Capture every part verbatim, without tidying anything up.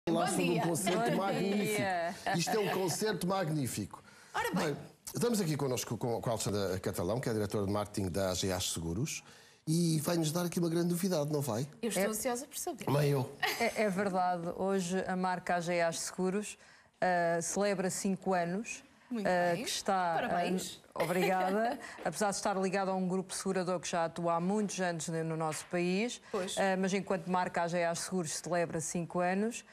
Lá sobre um concerto magnífico. Isto é um concerto magnífico. Ora bem. Bem, estamos aqui connosco com a Alexandra Catalão, que é a diretora de marketing da A G A Seguros, e vai-nos dar aqui uma grande novidade, não vai? Eu estou É- ansiosa por saber. Também eu. É, é verdade. Hoje a marca A G A Seguros uh, celebra cinco anos. Muito uh, bem. Que está, Parabéns. uh, obrigada. Apesar de estar ligado a um grupo segurador que já atua há muitos anos no nosso país. Pois. Uh, mas enquanto marca A G A Seguros celebra cinco anos.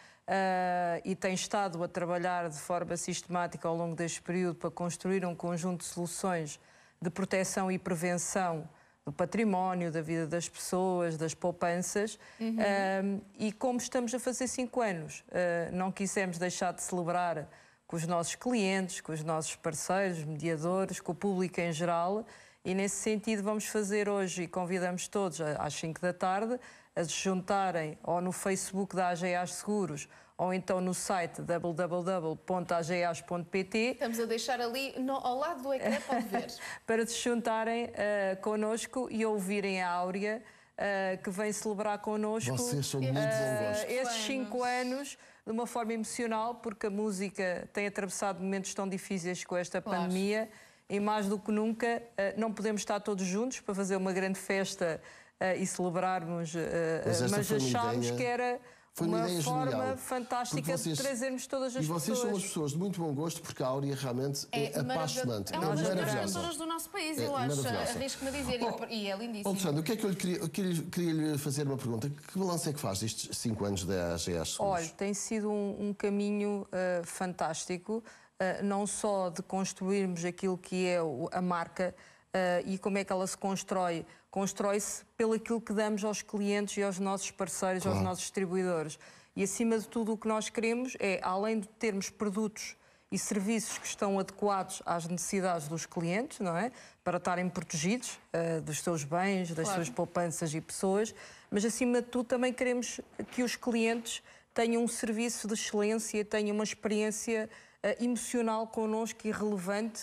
Uh, e tem estado a trabalhar de forma sistemática ao longo deste período para construir um conjunto de soluções de proteção e prevenção do património, da vida das pessoas, das poupanças. Uhum. Uh, e como estamos a fazer cinco anos, uh, não quisemos deixar de celebrar com os nossos clientes, com os nossos parceiros, mediadores, com o público em geral. E nesse sentido vamos fazer hoje, e convidamos todos às cinco da tarde, a se juntarem ou no Facebook da A G A Seguros ou então no site w w w ponto a g a s ponto p t. Estamos a deixar ali no, ao lado do ecrã, pode ver. Para se juntarem uh, connosco e ouvirem a Áurea, uh, que vem celebrar connosco Vocês são muito uh, bom gosto. esses cinco anos de uma forma emocional, porque a música tem atravessado momentos tão difíceis com esta Claro. pandemia. E mais do que nunca, não podemos estar todos juntos para fazer uma grande festa e celebrarmos, Mas esta mas foi uma achámos ideia- que era Foi uma, uma ideia forma genial. fantástica Porque vocês- de trazermos todas as E vocês pessoas. são umas pessoas de muito bom gosto, porque a Áurea realmente é, maravilhoso. apaixonante. É uma das melhores maravilhosa. cantoras do nosso país, É eu acho. maravilhosa. Arrisco-me a dizer. Oh, E é lindíssimo. Alexandre, o que é que eu lhe queria, eu queria, queria lhe fazer uma pergunta? Que balanço é que faz destes cinco anos da A G A Seguros? Olha, tem sido um, um caminho uh, fantástico, uh, não só de construirmos aquilo que é o- a marca uh, e como é que ela se constrói. Constrói-se pelo aquilo que damos aos clientes e aos nossos parceiros, Claro. aos nossos distribuidores. E, acima de tudo, o que nós queremos é, além de termos produtos e serviços que estão adequados às necessidades dos clientes, não é? Para estarem protegidos uh, dos seus bens, das Claro. suas poupanças e pessoas, mas, acima de tudo, também queremos que os clientes tenham um serviço de excelência, tenham uma experiência uh, emocional connosco e relevante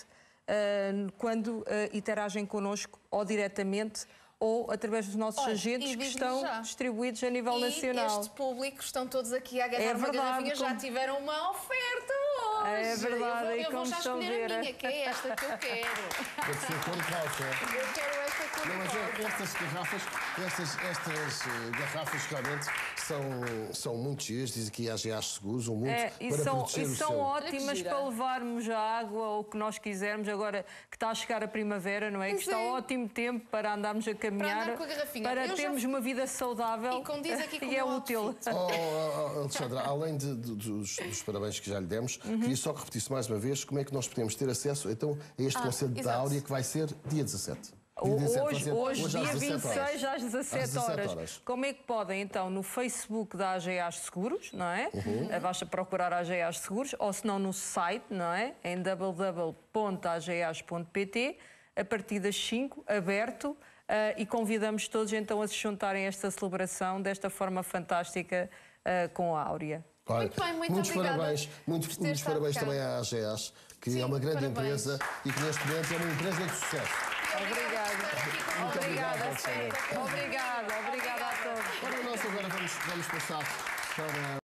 uh, quando uh, interagem connosco ou diretamente ou através dos nossos Olha, agentes e que digo-lhe estão já. distribuídos a nível E nacional. este público estão todos aqui a agarrar É uma verdade, garrafinha, já como- tiveram uma oferta hoje. É verdade, eu vou, e eu vou como já estão a escolher ver. a minha, que é esta que eu quero. Deve ser cor de rosa. Eu quero esta cor Não, mas de é- rosa. estas garrafas, estas, estas eh, garrafas realmente são, são muito giras, diz aqui a A G A Seguros, um muito É, e para são, proteger e o são seu. ótimas Olha que gira. para levarmos a água ou o que nós quisermos, agora que está a chegar a primavera, não é? Pois que está é. ótimo tempo para andarmos a caminhar, andar com a garrafinha. para Eu já termos fui- uma vida saudável E condiz aqui com o e é meu útil. outfit. Oh, oh, oh, Alexandra, além de- de- dos, dos parabéns que já lhe demos, Uhum. queria só que repetisse mais uma vez como é que nós podemos ter acesso então, a este Ah, concerto da exato. Áurea que vai ser dia dezassete. Dia dezassete, vai Hoje, ser hoje, às dia dezassete vinte e horas. seis às dezassete Às dezassete horas. horas. Como é que podem, então, no Facebook da A G A Seguros, não é? Uhum. Basta procurar A G A Seguros, ou se não no site, não é? Em w w w ponto a g a s ponto p t, a partir das cinco, aberto, eh, e convidamos todos, então, a se juntarem a esta celebração desta forma fantástica eh, com a Áurea. Olha, Muito bem, muito muitos obrigada parabéns, muito, por ter muitos estado parabéns cá. também à A G A S, que Sim, é uma grande parabéns. empresa e que neste momento é uma empresa de sucesso. Obrigada. Muito Obrigada, obrigado, sim. Obrigada, obrigada a todos. Ora, nós agora vamos, vamos passar para.